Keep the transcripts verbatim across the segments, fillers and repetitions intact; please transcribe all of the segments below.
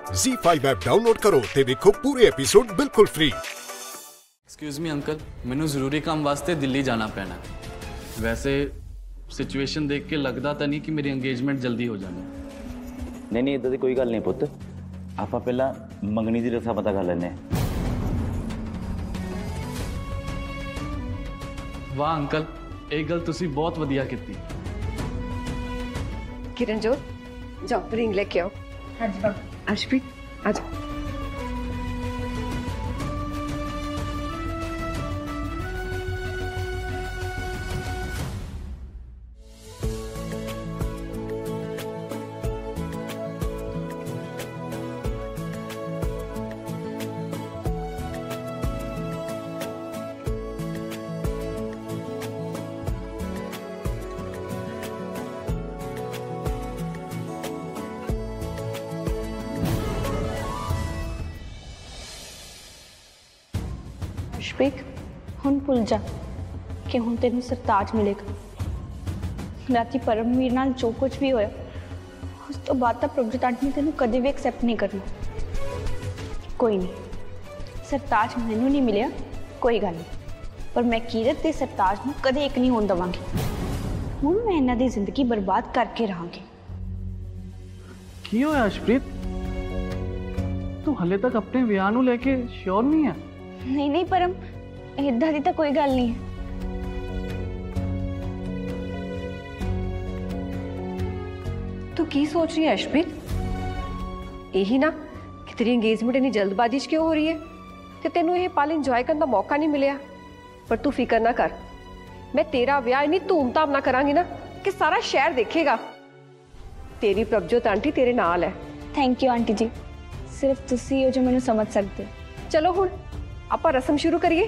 ज़ी five app download करो ते देखो पूरे एपिसोड बिल्कुल फ्री। एक्सक्यूज़ मी अंकल, मैनू जरूरी काम वास्ते दिल्ली जाना पैना। वैसे सिचुएशन देख के लगता तो नहीं कि मेरी एंगेजमेंट जल्दी हो जानी। नहीं नहीं इदां दी कोई गल नहीं पुत्त, आपां पहला मंगनी दी रस्म पता कर लैने। वाह अंकल, एक गल तुसी बहुत वधिया कीती। किरणजोत जाओ रिंग लेके आओ। हाँ जी बाबा। अर्शप्रीत आ जाओ। अर्शप्रीत हुण भुल जा कि हुण तेनू सरताज मिलेगा। राती परमवीर नाल जो कुछ भी होया उस तो बाद तां प्रभजोत आंटी ने तेनू कदे भी एक्सैप्ट नहीं करना। कोई नहीं, सरताज मैनू नहीं मिलिया कोई गल नहीं, पर मैं कीरत ते सरताज नू कदे एक नहीं होण दवांगी। हुण मैं इन्हां दी जिंदगी बर्बाद करके रहांगी। की होया अर्शप्रीत, तू हले तक अपने विआह नू लेके श्योर नहीं है? नहीं नहीं परम, इदां दी तां कोई गल नहीं है। तू की सोच रही है अर्शप्रीत? यही ना कि तेरी एंगेजमेंट इतनी जल्दबाजी च क्यों हो रही है ते तेनू ये पल इंजॉय करने का मौका नहीं मिलिया। पर तू फिक्र ना कर, मैं तेरा ब्याह इतनी धूमधाम ना करांगी ना कि सारा शहर देखेगा। तेरी प्रभजोत आंटी तेरे नाल है। थैंक यू आंटी जी, सिर्फ तुसी हो जो मैनू समझ सकते। चलो हुण आपां रस्म शुरू करिए।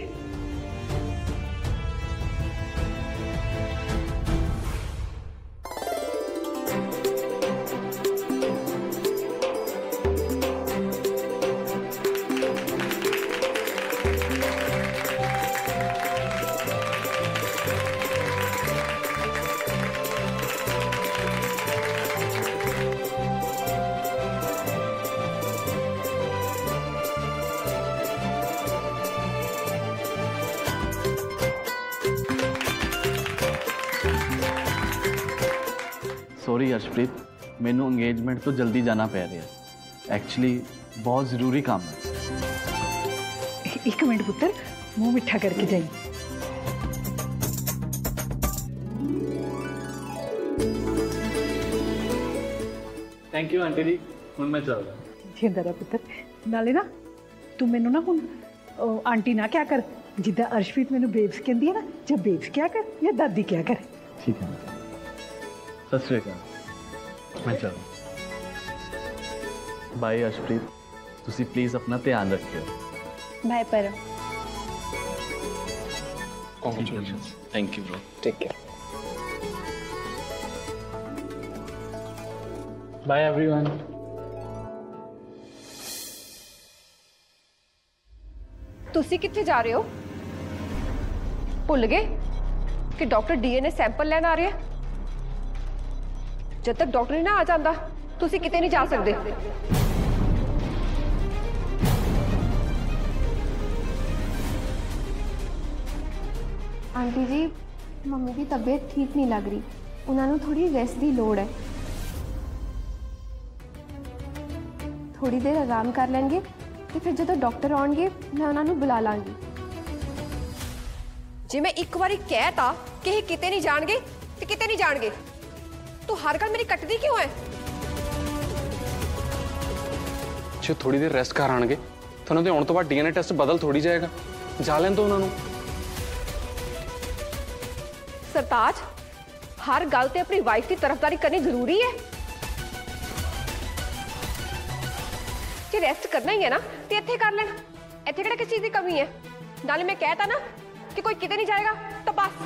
सॉरी अर्शप्रीत, मैनू एंगेजमेंट तो जल्दी जाना पै रहा। एक्चुअली बहुत जरूरी काम है। एक मिनट पुत्र, मुंह मिठा करके जाइए। थैंक यू आंटी जी, हुण मैं चलदा। जिंदा रह पुत्र। नाले ना तू मैनू ना हुण आंटी ना क्या कर, जिद्दां अर्शप्रीत मैनू बेब्स कहंदी है ना, जब बेब्स क्या कर या दादी क्या कर। ठीक है, सत श्री अकाल, मैं चलूँ। बाय अर्शप्रीत, तुसी प्लीज अपना ध्यान रखियो। Bye Param. Thank you bro, take care. Bye everyone. तुसी कित्थे जा रहे हो? भुल गए कि डॉक्टर डीएनए सैंपल लैन आ रहे हैं? जब तक डॉक्टर ही ना आ जाता तुसी किते नहीं जा सकते। आंटी जी, मम्मी की तबीयत ठीक नहीं लग रही, उन्होंने थोड़ी रेस्ट की लोड़ है। थोड़ी देर आराम कर लेंगे तो फिर जो डॉक्टर आउणगे मैं उन्होंने बुला लाँगी। जे मैं एक बार कहता कि ये किते नहीं जाणगे ते किते नहीं जाणगे, तो हर गल मेरी कटदी क्यों है? जो थोड़ी देर रेस्ट कर आएंगे तो उन्होंने आने तो बाद डीएनए टेस्ट बदल थोड़ी जाएगा, जा लें तो उन्होंने। सरताज, हर गल ते अपनी वाइफ की तरफदारी करनी जरूरी है। जे रेस्ट करना ही है ना तो इत्थे कर लेना, इत्थे किहड़ा किस चीज की कमी है। नाले मैं कहता ना कि कोई किते नहीं जाएगा तो बस।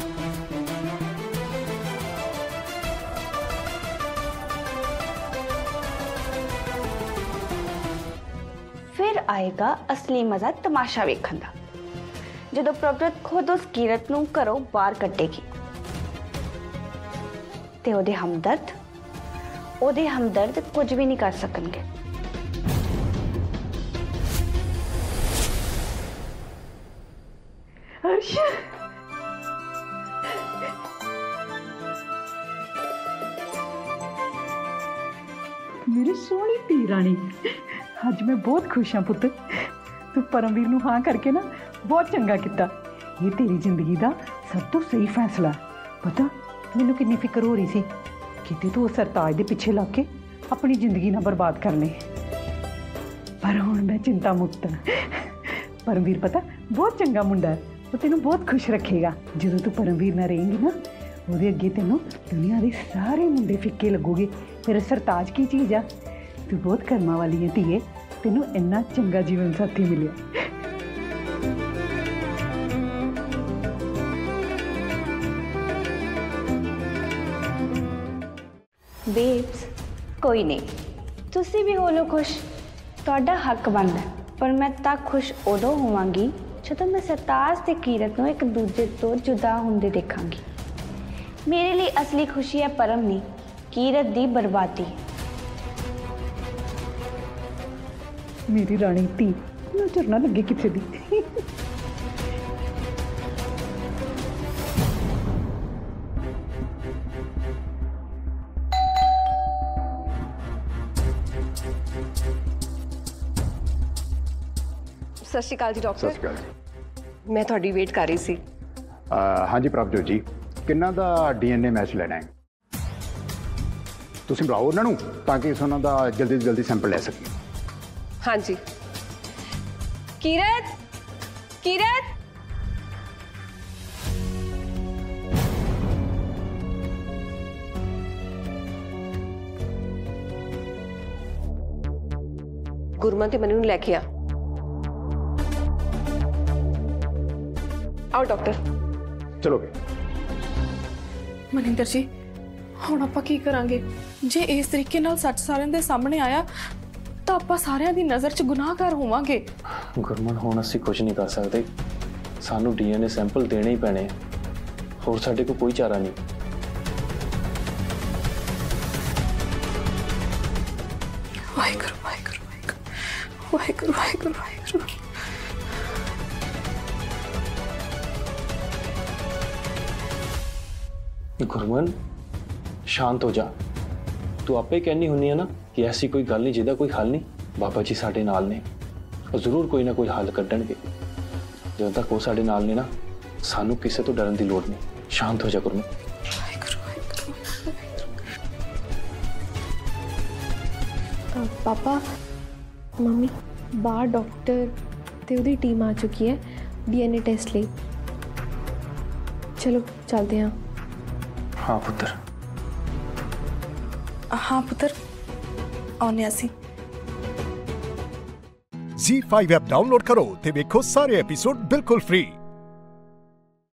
फिर आएगा असली मजा तमाशा वेखण दा, जदों प्रभजोत खुद उस कीरत नूं घरों बाहर कड्डेगी ते ओदे हमदर्द ओदे हमदर्द कुछ भी नहीं कर सकणगे। अर्श मेरी सोहनी धी रानी, अज मैं बहुत खुश हाँ पुत्त। तू परमवीर नूं हाँ करके ना बहुत चंगा किता। ये तेरी जिंदगी का सब तो सही फैसला। पता मैनू कितनी फिक्र हो रही सी कि तू सरताज दे पिछे लग के अपनी जिंदगी ना बर्बाद कर ले, पर हुण मैं चिंता मुक्त हाँ। परमवीर पता बहुत चंगा मुंडा है, वो तेनों बहुत खुश रखेगा। जो तू परमवीर ना रहेंगी ना, ਉਹਦੇ ਅੱਗੇ ਤੈਨੂੰ ਦੁਨੀਆ ਦੇ ਸਾਰੇ ਮੁੰਡੇ ਫਿੱਕੇ ਲੱਗੂਗੇ। ਫਿਰ ਸਰਤਾਜ ਕੀ ਚੀਜ਼ ਆ? ਤੂੰ ਬਹੁਤ ਕਰਮਾਂ ਵਾਲੀ ਹੈ ਧੀਏ, ਤੈਨੂੰ ਇੰਨਾ ਚੰਗਾ ਜੀਵਨ ਸਾਥੀ ਮਿਲਿਆ। बेब्स कोई नहीं, तुसी भी हो लो खुश, ਤੁਹਾਡਾ हक बनता है। पर मैं तक खुश उदों होवांगी ਜਦੋਂ मैं सरताज ते कीरत ਨੂੰ ਇੱਕ ਦੂਜੇ ਤੋਂ जुदा ਹੁੰਦੇ ਦੇਖਾਂਗੀ। मेरे लिए असली खुशी है परम नहीं, कीरत दी बर्बादी। मेरी रानी धी नजर ना लगे किसी दी। ਸਤਿ ਸ਼੍ਰੀ ਅਕਾਲ ਜੀ ਡਾਕਟਰ। ਸਤਿ ਸ਼੍ਰੀ ਅਕਾਲ ਜੀ। ਮੈਂ ਤੁਹਾਡੀ ਵੇਟ ਕਰ ਰਹੀ ਸੀ। ਹਾਂਜੀ ਪ੍ਰਭਜੋਤ ਜੀ, ਕਿੰਨਾ ਦਾ ਡੀਐਨਏ ਮੈਚ ਲੈਣਾ ਹੈ? ਤੁਸੀਂ ਬੁਲਾਓ ਉਹਨਾਂ ਨੂੰ ਤਾਂ ਕਿ ਅਸੀਂ ਉਹਨਾਂ ਦਾ ਜਲਦੀ ਤੋਂ ਜਲਦੀ ਸੈਂਪਲ ਲੈ ਸਕੀਏ। ਹਾਂਜੀ ਕੀਰਤ, ਕੀਰਤ ਗੁਰਮਨ ਤੇ ਮੈਨੂੰ ਲੈ ਕੇ ਆ। आओ डॉक्टर। चलो ਮਨਿੰਦਰ ਜੀ, ਹੁਣ ਆਪਾਂ ਕੀ ਕਰਾਂਗੇ? ਜੇ ਇਸ ਤਰੀਕੇ ਨਾਲ ਸੱਚ ਸਾਰਿਆਂ ਦੇ ਸਾਹਮਣੇ ਆਇਆ ਤਾਂ ਆਪਾਂ ਸਾਰਿਆਂ ਦੀ ਨਜ਼ਰ 'ਚ ਗੁਨਾਹਗਾਰ ਹੋਵਾਂਗੇ। ਗੁਰਮਨ ਹੁਣ ਅਸੀਂ ਕੁਝ ਨਹੀਂ ਕਰ ਸਕਦੇ, ਸਾਨੂੰ ਡੀਐਨਏ ਸੈਂਪਲ ਦੇਣੇ ਹੀ ਪੈਣੇ, ਹੋਰ ਸਾਡੇ ਕੋਲ ਕੋਈ ਚਾਰਾ ਨਹੀਂ। ਵਾਹਿਗੁਰੂ ਵਾਹਿਗੁਰੂ ਵਾਹਿਗੁਰੂ ਵਾਹਿਗੁਰੂ ਵਾਹਿਗੁਰੂ। गुरमन शांत हो जा, तू आपे कहनी हुन्नी है ना कि ऐसी कोई गल नहीं जिहदा कोई हल नहीं। बाबा जी साडे नाल ने, जरूर कोई ना कोई हल कड्डणगे। जदों तक वो साडे नाल ने ना, सानू किसी तो डरन दी लोड़ नहीं। शांत हो जा गुरमन। पापा मम्मी बाहर डॉक्टर ते उहदी टीम आ चुकी है डीएनए टेस्ट लई। चलो चलते हैं। हाँ पुत्र, हाँ पुत्र, आने आसी। ज़ी फाइव ऐप डाउनलोड करो ते देखो सारे एपिसोड बिल्कुल फ्री।